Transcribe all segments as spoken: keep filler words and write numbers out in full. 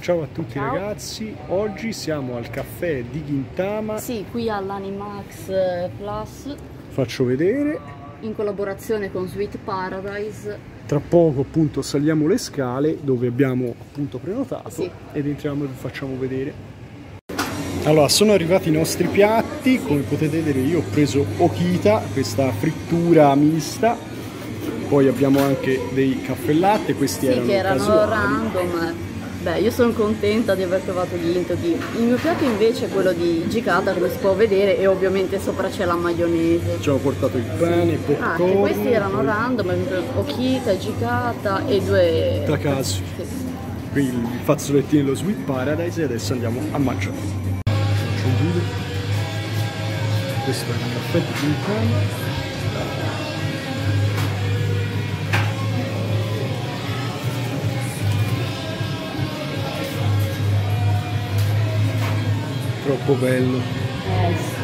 Ciao a tutti. Ciao. Ragazzi, oggi siamo al caffè di Gintama. Sì, qui all'Animax Plus, Faccio vedere. in collaborazione con Sweet Paradise. Tra poco appunto saliamo le scale dove abbiamo appunto prenotato, Sì. ed entriamo e vi facciamo vedere. Allora, sono arrivati i nostri piatti. Come potete vedere io ho preso Okita, questa frittura mista. Poi abbiamo anche dei caffè e latte, questi Sì, erano che erano casuali. random. Beh, io sono contenta di aver trovato gli intochi. Il mio piatto invece è quello di Jikata, come si può vedere, e ovviamente sopra c'è la maionese. Ci ho portato il pane, popcorn. Ah, che questi erano poi random, ad esempio Okita, Jikata e due... Takasu. Sì. Qui il fazzolettino dello Sweet Paradise, e adesso andiamo a mangiare. Faccio un video. Questo è il caffè di Gintama. Troppo bello. Eh sì.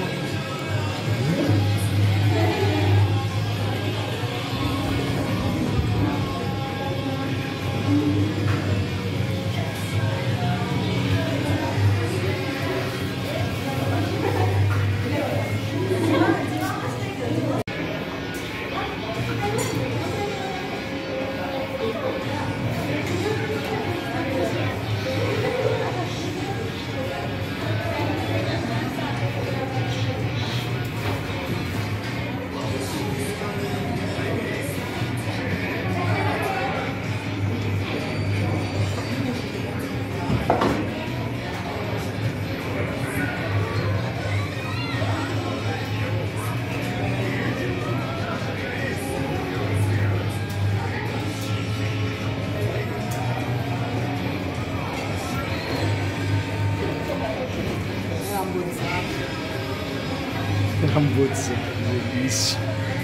Rambozzo, bellissimo.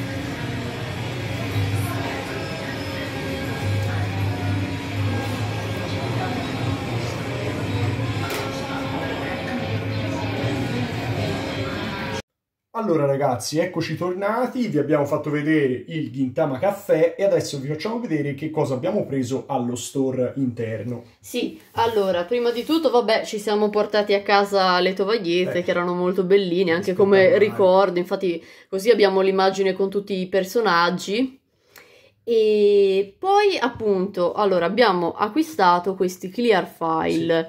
Allora ragazzi, eccoci tornati, vi abbiamo fatto vedere il Gintama Caffè e adesso vi facciamo vedere che cosa abbiamo preso allo store interno. Sì, allora, prima di tutto, vabbè, ci siamo portati a casa le tovagliette, Eh, che erano molto belline, anche come spettacolari. ricordo, infatti così abbiamo l'immagine con tutti i personaggi. E poi appunto, allora, abbiamo acquistato questi clear file.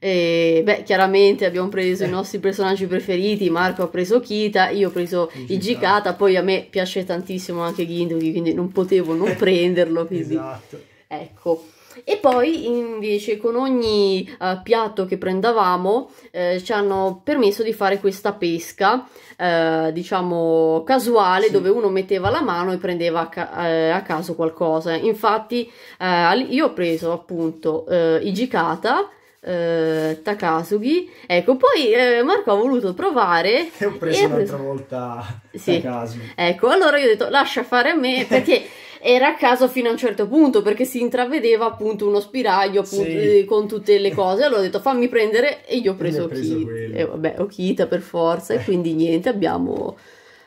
E, beh, chiaramente abbiamo preso Eh. i nostri personaggi preferiti. Marco ha preso Kita, io ho preso i Jikata, poi a me piace tantissimo anche Gintoki, quindi non potevo non prenderlo, quindi Esatto. ecco. E poi invece con ogni eh, piatto che prendavamo eh, ci hanno permesso di fare questa pesca, eh, diciamo casuale, Sì. dove uno metteva la mano e prendeva a, ca- eh, a caso qualcosa. Infatti eh, io ho preso appunto eh, i Jikata, eh, Takasugi, ecco, poi eh, Marco ha voluto provare E ho preso e ha un'altra preso- volta Sì. Takasu. Ecco, allora io ho detto lascia fare a me, perché era a caso fino a un certo punto, perché si intravedeva appunto uno spiraglio appunto, Sì. eh, con tutte le cose. Allora ho detto fammi prendere, e io ho Quindi preso ho preso Okita, quello. e vabbè, Okita per forza, Eh. e quindi niente, abbiamo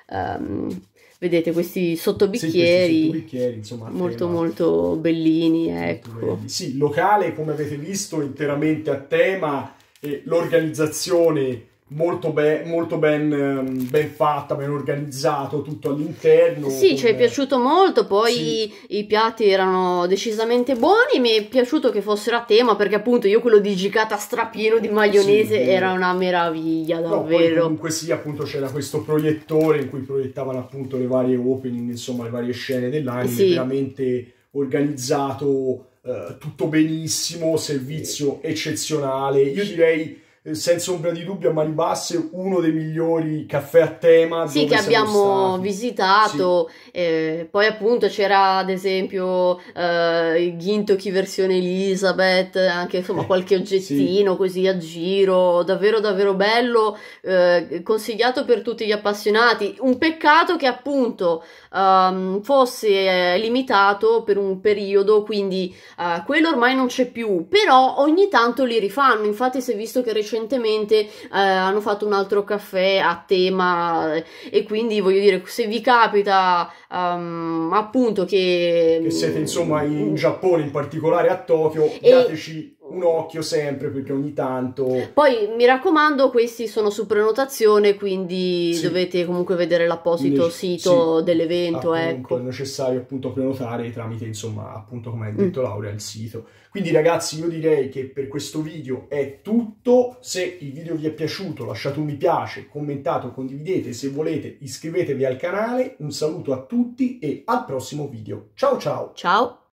ehm, vedete questi Sì, questi sottobicchieri sottobicchieri, insomma, a molto tema. molto bellini, Molto ecco. belli. Sì, locale come avete visto interamente a tema, e l'organizzazione molto, be- molto ben, ehm, ben fatta, ben organizzato tutto all'interno. Sì, con- ci è piaciuto molto, poi Sì. i piatti erano decisamente buoni, mi è piaciuto che fossero a tema, perché appunto io quello di Jikata strapieno di maionese Sì, era una meraviglia, No, poi davvero. comunque sì, appunto c'era questo proiettore in cui proiettavano appunto le varie opening, insomma le varie scene dell'anime, Sì. veramente organizzato, eh, tutto benissimo, servizio eccezionale. Io direi, eh, senza ombra di dubbio, a mani basse, uno dei migliori caffè a tema Sì, dove che siamo abbiamo stati. visitato, eh, poi appunto c'era ad esempio eh, il Gintoki versione Elizabeth, anche insomma qualche oggettino così a giro, davvero davvero bello, eh, consigliato per tutti gli appassionati. Un peccato che appunto ehm, fosse eh, limitato per un periodo, quindi eh, quello ormai non c'è più, però ogni tanto li rifanno. Infatti si è visto che recentemente eh, hanno fatto un altro caffè a tema, eh, e quindi voglio dire, se vi capita um, appunto che, Che siete insomma in Giappone, in particolare a Tokyo, e dateci un occhio sempre, perché ogni tanto... Poi mi raccomando, questi sono su prenotazione, quindi sì, dovete comunque vedere l'apposito sito sì, dell'evento. Ecco, è necessario appunto prenotare tramite, insomma, appunto come hai detto mm. Laura, il sito. Quindi ragazzi, io direi che per questo video è tutto. Se il video vi è piaciuto lasciate un mi piace, commentate, condividete, se volete iscrivetevi al canale. Un saluto a tutti e al prossimo video. Ciao ciao! Ciao!